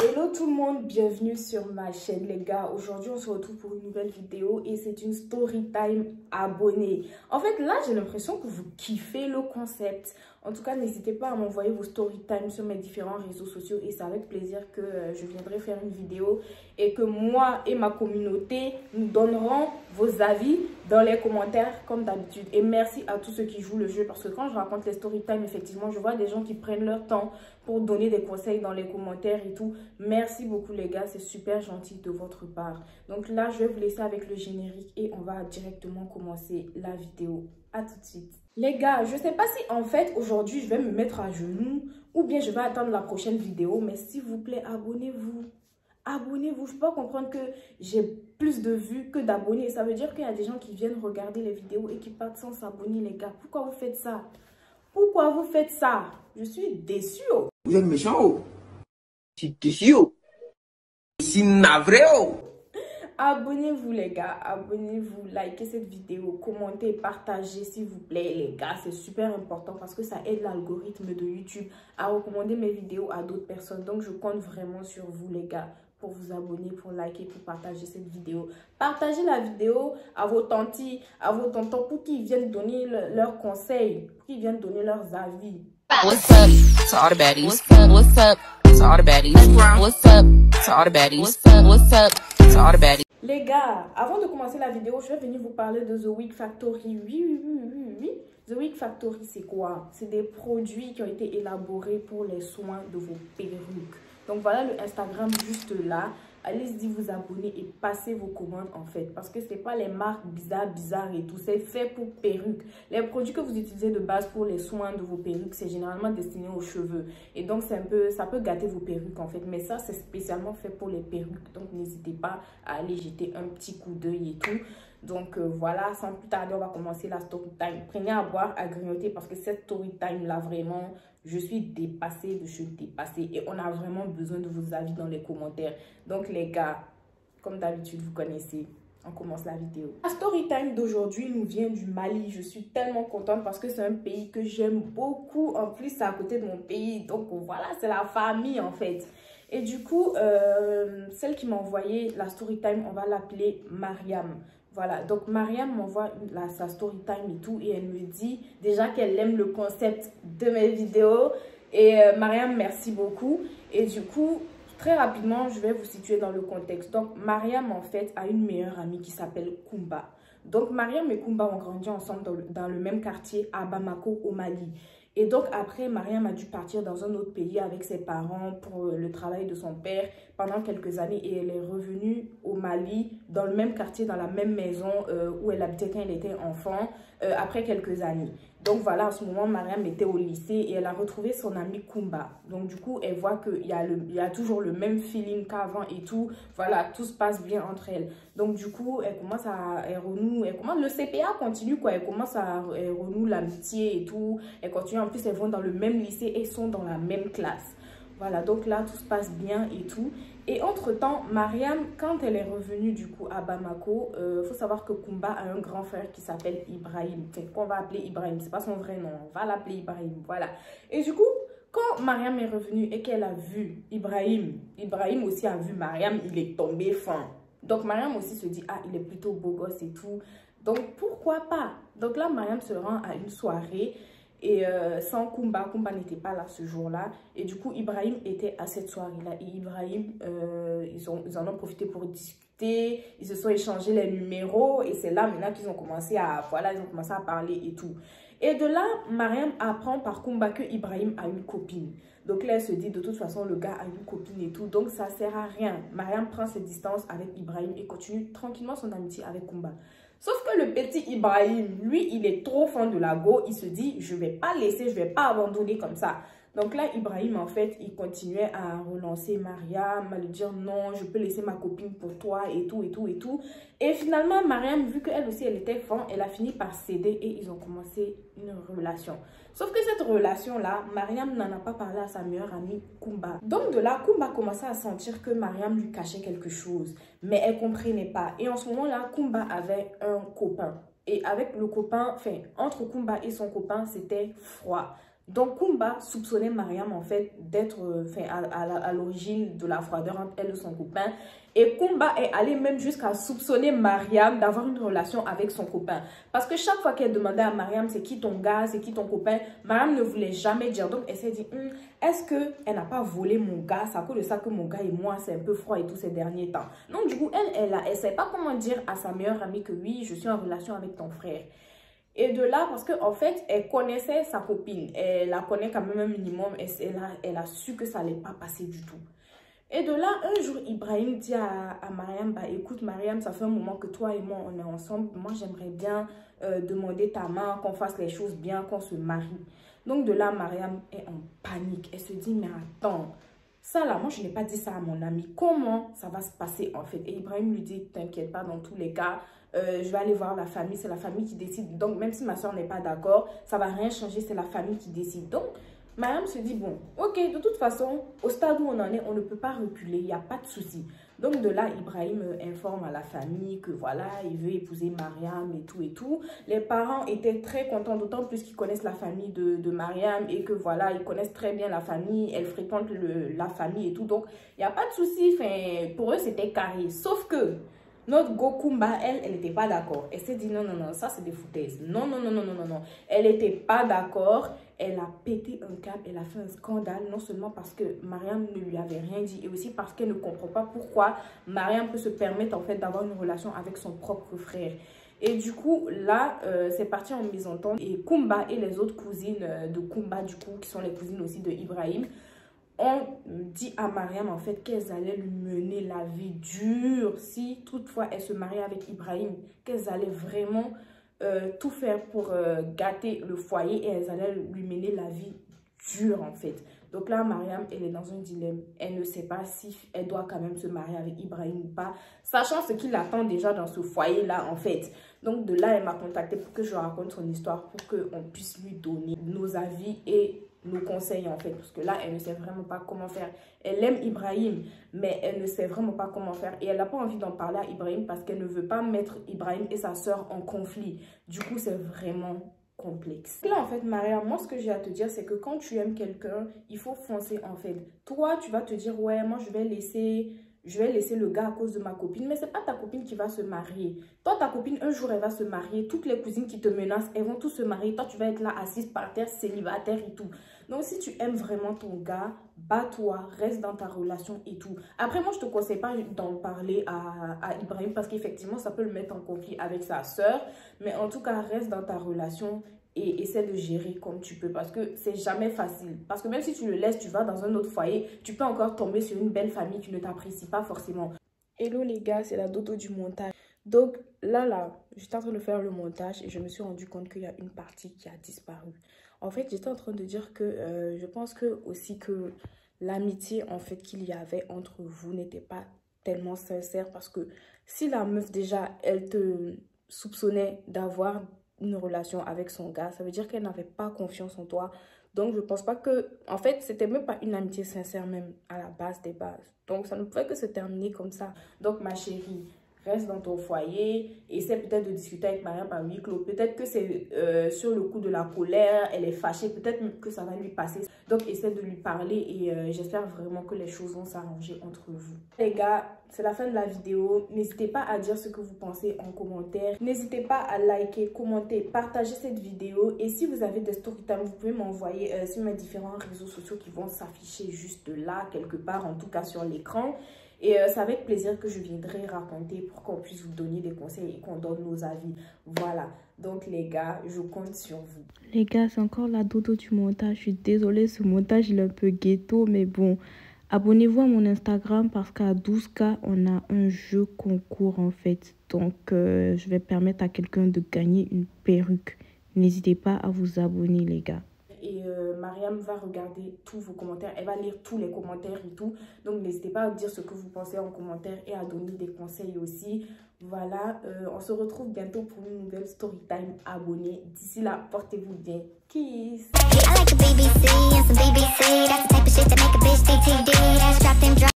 Hello tout le monde, bienvenue sur ma chaîne les gars. Aujourd'hui on se retrouve pour une nouvelle vidéo et c'est une story time abonnée. En fait là j'ai l'impression que vous kiffez le concept. En tout cas n'hésitez pas à m'envoyer vos story time sur mes différents réseaux sociaux et c'est avec plaisir que je viendrai faire une vidéo et que moi et ma communauté nous donnerons vos avis dans les commentaires comme d'habitude. Et merci à tous ceux qui jouent le jeu parce que quand je raconte les story time effectivement je vois des gens qui prennent leur temps pour donner des conseils dans les commentaires et tout. Merci beaucoup les gars, c'est super gentil de votre part. Donc là, je vais vous laisser avec le générique et on va directement commencer la vidéo. À tout de suite. Les gars, je sais pas si en fait aujourd'hui je vais me mettre à genoux ou bien je vais attendre la prochaine vidéo, mais s'il vous plaît, abonnez-vous. Abonnez-vous, je peux comprendre que j'ai plus de vues que d'abonnés. Ça veut dire qu'il y a des gens qui viennent regarder les vidéos et qui partent sans s'abonner les gars. Pourquoi vous faites ça? Pourquoi vous faites ça? Je suis déçue. Vous êtes méchant, oh. Je suis déçu, oh. Je suis navré, oh. Abonnez-vous les gars, abonnez-vous, likez cette vidéo, commentez, partagez s'il vous plaît les gars, c'est super important parce que ça aide l'algorithme de YouTube à recommander mes vidéos à d'autres personnes. Donc je compte vraiment sur vous les gars pour vous abonner, pour liker, pour partager cette vidéo. Partagez la vidéo à vos tantis, à vos tontons pour qu'ils viennent donner leurs conseils, pour qu'ils viennent donner leurs avis. What's up to all the baddies? What's up to all the baddies? What's up to all the baddies? What's up to all the baddies? Les gars, avant de commencer la vidéo, je vais venir vous parler de The Wig Factory. Oui. The Wig Factory, c'est quoi? C'est des produits qui ont été élaborés pour les soins de vos perruques. Donc voilà le Instagram juste là. Allez-y vous abonner et passez vos commandes en fait. Parce que ce n'est pas les marques bizarres et tout. C'est fait pour perruques. Les produits que vous utilisez de base pour les soins de vos perruques, c'est généralement destiné aux cheveux. Et donc ça peut gâter vos perruques en fait. Mais ça c'est spécialement fait pour les perruques. Donc n'hésitez pas à aller jeter un petit coup d'œil et tout. Donc voilà, sans plus tarder, on va commencer la story time. Prenez à boire, à grignoter parce que cette story time là vraiment, je suis dépassée et on a vraiment besoin de vos avis dans les commentaires. Donc les gars, comme d'habitude, vous connaissez, on commence la vidéo. La story time d'aujourd'hui nous vient du Mali. Je suis tellement contente parce que c'est un pays que j'aime beaucoup. En plus, c'est à côté de mon pays. Donc voilà, c'est la famille en fait. Et du coup, celle qui m'a envoyé la story time, on va l'appeler Mariam. Voilà, donc Mariam m'envoie sa story time et tout. Et elle me dit déjà qu'elle aime le concept de mes vidéos. Et Mariam, merci beaucoup. Et du coup, très rapidement, je vais vous situer dans le contexte. Donc, Mariam, en fait, a une meilleure amie qui s'appelle Kumba. Donc, Mariam et Kumba ont grandi ensemble dans le même quartier à Bamako, au Mali. Et donc, après, Mariam a dû partir dans un autre pays avec ses parents pour le travail de son père pendant quelques années. Et elle est revenue au Mali, dans le même quartier, dans la même maison où elle habitait quand elle était enfant, après quelques années. Donc voilà, en ce moment, Mariam était au lycée et elle a retrouvé son amie Kumba. Donc du coup, elle voit qu'il y a toujours le même feeling qu'avant et tout. Voilà, tout se passe bien entre elles. Donc du coup, elle renoue, le CPA continue quoi. Elle renoue l'amitié et tout. Elle continue, en plus, elles vont dans le même lycée et sont dans la même classe. Voilà, donc là, tout se passe bien et tout. Et entre-temps, Mariam, quand elle est revenue du coup à Bamako, faut savoir que Kumba a un grand frère qui s'appelle Ibrahim. Qu'on va appeler Ibrahim, c'est pas son vrai nom, on va l'appeler Ibrahim, voilà. Et du coup, quand Mariam est revenue et qu'elle a vu Ibrahim aussi a vu Mariam, il est tombé fin. Donc Mariam aussi se dit, ah, il est plutôt beau gosse et tout. Donc pourquoi pas? Donc là, Mariam se rend à une soirée. Et sans Kumba n'était pas là ce jour-là. Et du coup, Ibrahim était à cette soirée-là. Et Ibrahim, ils en ont profité pour discuter. Ils se sont échangés les numéros. Et c'est là maintenant qu'ils ont commencé à parler et tout. Et de là, Mariam apprend par Kumba que Ibrahim a une copine. Donc là, elle se dit, de toute façon, le gars a une copine et tout. Donc ça sert à rien. Mariam prend ses distances avec Ibrahim et continue tranquillement son amitié avec Kumba. Sauf que le petit Ibrahim, lui, il est trop fan de la go. Il se dit, je ne vais pas laisser, je ne vais pas abandonner comme ça. Donc là, Ibrahim, en fait, il continuait à relancer Mariam, à lui dire non, je peux laisser ma copine pour toi et tout, et tout, et tout. Et finalement, Mariam, vu qu'elle aussi, elle était fan, elle a fini par céder et ils ont commencé une relation. Sauf que cette relation-là, Mariam n'en a pas parlé à sa meilleure amie, Kumba. Donc de là, Kumba commençait à sentir que Mariam lui cachait quelque chose. Mais elle ne comprenait pas. Et en ce moment-là, Kumba avait un copain. Et avec le copain, enfin, entre Kumba et son copain, c'était froid. Donc Kumba soupçonnait Mariam en fait d'être à l'origine de la froideur entre elle et son copain. Et Kumba est allé même jusqu'à soupçonner Mariam d'avoir une relation avec son copain. Parce que chaque fois qu'elle demandait à Mariam c'est qui ton gars, c'est qui ton copain, Mariam ne voulait jamais dire. Donc elle s'est dit, est-ce qu'elle n'a pas volé mon gars? C'est à cause de ça que mon gars et moi c'est un peu froid et tout ces derniers temps. Donc du coup elle ne sait pas comment dire à sa meilleure amie que oui, je suis en relation avec ton frère. Et de là, parce qu'en fait, elle connaissait sa copine. Elle la connaît quand même un minimum. Elle a su que ça n'allait pas passer du tout. Et de là, un jour, Ibrahim dit à Mariam, bah écoute Mariam, ça fait un moment que toi et moi, on est ensemble. Moi, j'aimerais bien demander ta main, qu'on fasse les choses bien, qu'on se marie. Donc de là, Mariam est en panique. Elle se dit, mais attends, ça là, moi, je n'ai pas dit ça à mon ami. Comment ça va se passer en fait? Et Ibrahim lui dit, t'inquiète pas, dans tous les cas, je vais aller voir la famille, c'est la famille qui décide. Donc, même si ma soeur n'est pas d'accord, ça ne va rien changer, c'est la famille qui décide. Donc, Mariam se dit, bon, ok, de toute façon, au stade où on en est, on ne peut pas reculer, il n'y a pas de souci. Donc, de là, Ibrahim informe à la famille que voilà, il veut épouser Mariam et tout et tout. Les parents étaient très contents, d'autant plus qu'ils connaissent la famille de Mariam et que voilà, ils connaissent très bien la famille, elle fréquente la famille et tout. Donc, il n'y a pas de souci, pour eux, c'était carré. Sauf que notre Kumba, elle n'était pas d'accord. Elle s'est dit non, non, non, ça c'est des foutaises. Non, non, non, non, non, non, non. Elle n'était pas d'accord. Elle a pété un câble, elle a fait un scandale. Non seulement parce que Mariam ne lui avait rien dit, et aussi parce qu'elle ne comprend pas pourquoi Mariam peut se permettre en fait d'avoir une relation avec son propre frère. Et du coup, là, c'est parti en mésentente. Et Kumba et les autres cousines de Kumba, du coup, qui sont les cousines aussi de Ibrahim, on dit à Mariam en fait qu'elles allaient lui mener la vie dure si toutefois elle se mariait avec Ibrahim, qu'elles allaient vraiment tout faire pour gâter le foyer et elles allaient lui mener la vie dure en fait. Donc là, Mariam, elle est dans un dilemme. Elle ne sait pas si elle doit quand même se marier avec Ibrahim ou pas, sachant ce qu'il attend déjà dans ce foyer-là en fait. Donc de là, elle m'a contactée pour que je raconte son histoire, pour qu'on puisse lui donner nos avis et nos conseils en fait, parce que là elle ne sait vraiment pas comment faire. Elle aime Ibrahim mais elle ne sait vraiment pas comment faire et elle n'a pas envie d'en parler à Ibrahim parce qu'elle ne veut pas mettre Ibrahim et sa soeur en conflit. Du coup c'est vraiment complexe. Là en fait Mariam, moi ce que j'ai à te dire c'est que quand tu aimes quelqu'un, il faut foncer en fait. Toi tu vas te dire ouais moi je vais laisser le gars à cause de ma copine. Mais c'est pas ta copine qui va se marier. Toi, ta copine, un jour, elle va se marier. Toutes les cousines qui te menacent, elles vont tous se marier. Toi, tu vas être là, assise par terre, célibataire et tout. Donc, si tu aimes vraiment ton gars, bats-toi, reste dans ta relation et tout. Après, moi, je te conseille pas d'en parler à Ibrahim parce qu'effectivement, ça peut le mettre en conflit avec sa soeur. Mais en tout cas, reste dans ta relation et essaie de gérer comme tu peux parce que c'est jamais facile. Parce que même si tu le laisses, tu vas dans un autre foyer, tu peux encore tomber sur une belle famille qui ne t'apprécie pas forcément. Hello les gars, c'est la Dodo du montage. Donc là, j'étais en train de faire le montage et je me suis rendu compte qu'il y a une partie qui a disparu. En fait, j'étais en train de dire que je pense que aussi que l'amitié en fait qu'il y avait entre vous n'était pas tellement sincère parce que si la meuf déjà, elle te soupçonnait d'avoir une relation avec son gars, ça veut dire qu'elle n'avait pas confiance en toi. Donc je pense pas que, en fait, c'était même pas une amitié sincère même à la base des bases. Donc ça ne pouvait que se terminer comme ça. Donc ma chérie, reste dans ton foyer, essaie peut-être de discuter avec Mariam par huis clos. Peut-être que c'est sur le coup de la colère, elle est fâchée, peut-être que ça va lui passer. Donc essaie de lui parler et j'espère vraiment que les choses vont s'arranger entre vous. Les gars, c'est la fin de la vidéo. N'hésitez pas à dire ce que vous pensez en commentaire. N'hésitez pas à liker, commenter, partager cette vidéo. Et si vous avez des story time, vous pouvez m'envoyer sur mes différents réseaux sociaux qui vont s'afficher juste là, quelque part, en tout cas sur l'écran. Et c'est avec plaisir que je viendrai raconter pour qu'on puisse vous donner des conseils et qu'on donne nos avis. Voilà. Donc les gars, je compte sur vous. Les gars, c'est encore la Dodo du montage. Je suis désolée, ce montage il est un peu ghetto, mais bon. Abonnez-vous à mon Instagram parce qu'à 12K, on a un jeu concours en fait. Donc, je vais permettre à quelqu'un de gagner une perruque. N'hésitez pas à vous abonner les gars. Et Mariam va regarder tous vos commentaires. Elle va lire tous les commentaires et tout. Donc, n'hésitez pas à dire ce que vous pensez en commentaire et à donner des conseils aussi. Voilà, on se retrouve bientôt pour une nouvelle story time. Abonnez. D'ici là, portez-vous bien. Kiss.